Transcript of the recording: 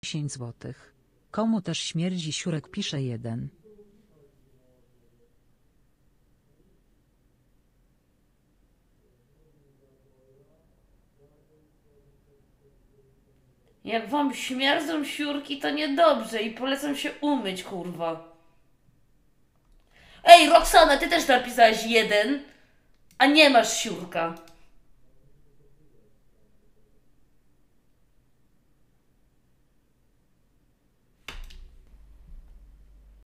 10 złotych. Komu też śmierdzi siurek, pisze 1. Jak wam śmierdzą siurki, to niedobrze i polecam się umyć, kurwa. Ej, Roxana, ty też napisałeś 1, a nie masz siurka.